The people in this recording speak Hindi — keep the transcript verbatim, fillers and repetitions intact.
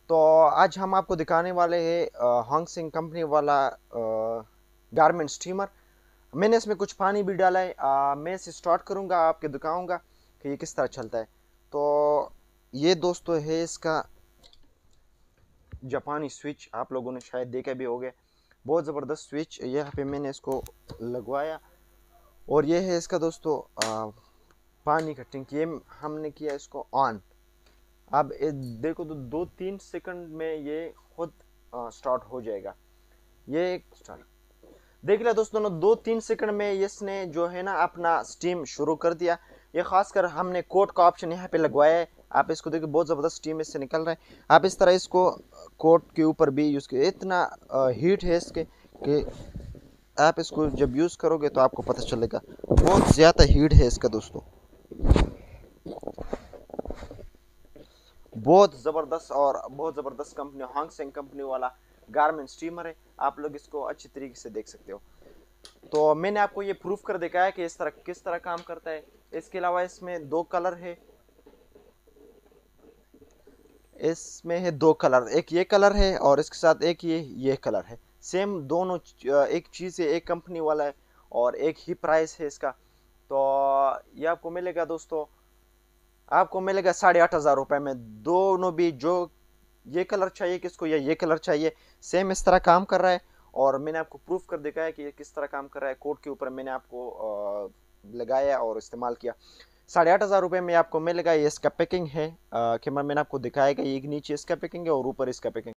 तो आज हम आपको दिखाने वाले हैं हॉन्गसिंग कंपनी वाला गारमेंट स्टीमर। मैंने इसमें कुछ पानी भी डाला है। अ, मैं इसे स्टार्ट करूंगा, आपके दिखाऊंगा कि ये किस तरह चलता है। तो ये दोस्तों है इसका जापानी स्विच, आप लोगों ने शायद देखा भी होगा। बहुत ज़बरदस्त स्विच यहाँ पे मैंने इसको लगवाया। और ये है इसका दोस्तों अ, पानी का टैंक। ये हमने किया इसको ऑन। अब ए- देखो तो दो तीन सेकंड में ये खुद स्टार्ट हो जाएगा। ये स्टार्ट देख लिया दोस्तों ने, दो तीन सेकंड में इसने जो है ना अपना स्टीम शुरू कर दिया। ये खासकर हमने कोट का ऑप्शन यहाँ पे लगवाया है। आप इसको देखिए, बहुत ज़बरदस्त स्टीम इससे निकल रहा है। आप इस तरह इसको कोट के ऊपर भी यूज़ करिए। इतना हीट है इसके कि आप इसको जब यूज़ करोगे तो आपको पता चलेगा। बहुत ज़्यादा हीट है इसका दोस्तों, बहुत ज़बरदस्त। और बहुत ज़बरदस्त कंपनी हॉन्गसेंग कंपनी वाला गारमेंट स्टीमर है। आप लोग इसको अच्छी तरीके से देख सकते हो। तो मैंने आपको ये प्रूफ कर दिखाया कि इस तरह किस तरह काम करता है। इसके अलावा इसमें दो कलर है। इसमें है दो कलर, एक ये कलर है और इसके साथ एक ये ये कलर है। सेम दोनों एक चीज़ है, एक कंपनी वाला है और एक ही प्राइस है इसका। तो ये आपको मिलेगा दोस्तों, आपको मिलेगा साढ़े आठ हज़ार रुपये में। दोनों भी, जो ये कलर चाहिए किसको या ये कलर चाहिए, सेम इस तरह काम कर रहा है। और मैंने आपको प्रूफ कर दिखाया कि ये किस तरह काम कर रहा है। कोड के ऊपर मैंने आपको अ, लगाया और इस्तेमाल किया। साढ़े आठ हज़ार रुपये में आपको मिलेगा। ये इसका पैकिंग है, कि मैंने आपको दिखाया कि एक नीचे इसका पैकिंग है और ऊपर इसका पैकिंग।